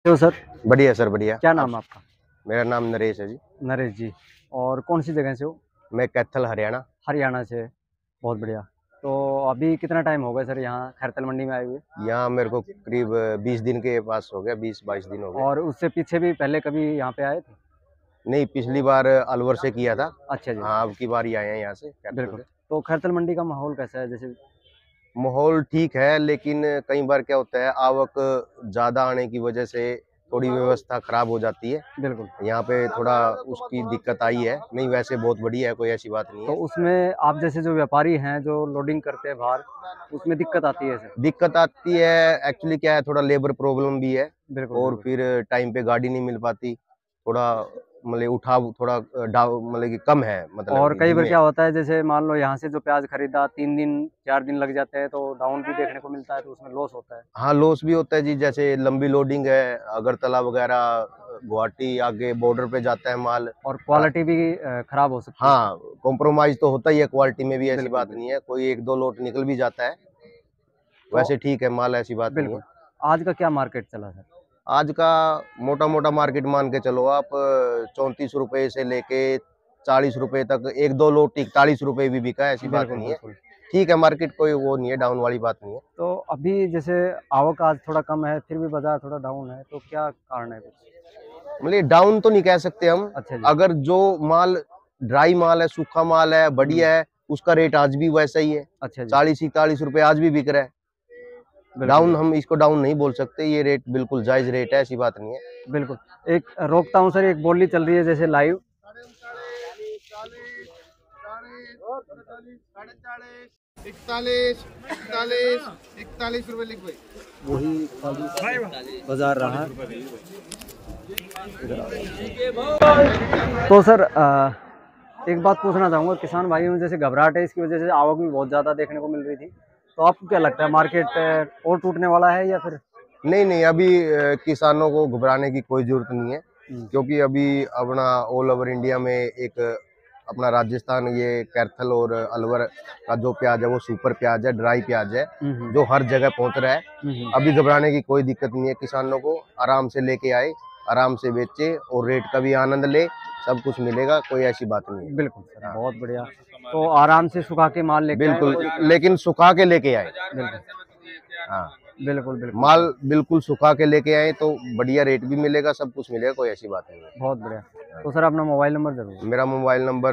तो सर, बढ़िया सर, बढ़िया। क्या नाम है आपका? मेरा नाम नरेश है जी। नरेश जी। और कौन सी जगह से हो? मैं कैथल हरियाणा। हरियाणा से। बहुत बढ़िया। तो अभी कितना टाइम हो गया सर यहाँ खैरतल मंडी में आए हुए? यहाँ मेरे को करीब 20 दिन के पास हो गया, 20-22 दिन हो गए। और उससे पीछे भी पहले कभी यहाँ पे आए थे? नहीं, पिछली बार अलवर से किया था। अच्छा जी। हाँ, अब की बार ही आए हैं यहाँ से कैथल बिल्कुल। से। तो खैरतल मंडी का माहौल कैसा है? जैसे माहौल ठीक है, लेकिन कई बार क्या होता है, आवक ज़्यादा आने की वजह से थोड़ी व्यवस्था खराब हो जाती है। बिल्कुल। यहाँ पे थोड़ा उसकी दिक्कत आई है। नहीं, वैसे बहुत बढ़िया है, कोई ऐसी बात नहीं तो है। उसमें आप जैसे जो व्यापारी हैं जो लोडिंग करते हैं बाहर, उसमें दिक्कत आती है सर? दिक्कत आती है, एक्चुअली क्या है, थोड़ा लेबर प्रॉब्लम भी है। बिल्कुल और बिल्कुल। फिर टाइम पे गाड़ी नहीं मिल पाती। थोड़ा मतलब उठाव थोड़ा मतलब कि कम है, मतलब और कि कई बार धीमे क्या है। होता है, जैसे मान लो यहाँ से जो प्याज खरीदा 3 दिन 4 दिन लग जाते हैं, तो डाउन भी देखने को मिलता है, तो उसमें लॉस होता है। हाँ, लॉस भी होता है जी। जैसे लंबी लोडिंग है, अगरतला वगैरह, गुवाहाटी आगे बॉर्डर पे जाता है माल। और क्वालिटी भी खराब हो सकती है। हाँ, कॉम्प्रोमाइज तो होता ही है क्वालिटी में भी, ऐसी बिल्कुल बात नहीं बिल्कुल। है। कोई 1-2 लोट निकल भी जाता है, तो वैसे ठीक है माल, ऐसी बात नहीं है। बिल्कुल। आज का क्या मार्केट चला सर? आज का मोटा मोटा मार्केट मान के चलो आप, 34 रुपए से लेके 40 रुपए तक, 1-2 लोट 41 रुपए भी बिका है, ऐसी बात बिल्कुल नहीं है। बिल्कुल। ठीक है, मार्केट कोई वो नहीं है, डाउन वाली बात नहीं है। तो अभी जैसे आवक आज थोड़ा कम है, फिर भी बाजार थोड़ा डाउन है, तो क्या कारण है कुछ? मतलब डाउन तो नहीं कह सकते हम। अच्छा जी। अगर जो माल ड्राई माल है, सूखा माल है, बढ़िया है, उसका रेट आज भी वैसा ही है। अच्छा जी। 40-41 रुपए आज भी बिक रहा है। बिल्कुल डाउन बिल्कुल। हम इसको डाउन नहीं बोल सकते, ये रेट बिल्कुल जायज रेट है, ऐसी बात नहीं है। बिल्कुल। एक रोकता हूँ सर, एक बोली चल रही है जैसे लाइव। 41 रुपए लिख भाई। वही बाजार रहा। तो सर एक बात पूछना चाहूँगा, किसान भाइयों में जैसे घबराहट है, इसकी वजह से आवक भी बहुत ज़्यादा देखने को मिल रही थी, तो आपको क्या लगता है मार्केट और टूटने वाला है या फिर? नहीं नहीं, अभी किसानों को घबराने की कोई जरूरत नहीं है। क्योंकि अभी अपना ऑल ओवर इंडिया में एक अपना राजस्थान, ये कैथल और अलवर का जो प्याज है वो सुपर प्याज है, ड्राई प्याज है, जो हर जगह पहुंच रहा है। अभी घबराने की कोई दिक्कत नहीं है। किसानों को आराम से लेके आए, आराम से बेचे और रेट का भी आनंद ले, सब कुछ मिलेगा, कोई ऐसी बात नहीं है। बिल्कुल सर, बहुत बढ़िया। तो आराम से सुखा के माल लेके आए, बिल्कुल, लेकिन सुखा के लेके आए। बिल्कुल हाँ, बिल्कुल बिल्कुल। माल बिल्कुल सुखा के लेके आए तो बढ़िया रेट भी मिलेगा, सब कुछ मिलेगा, कोई ऐसी बात नहीं है। बहुत बढ़िया। तो सर अपना मोबाइल नंबर जरूर। मेरा mobile number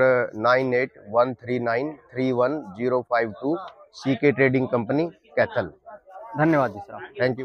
9813931052, CK trading company, Kaithal. धन्यवाद जी सर। Thank you.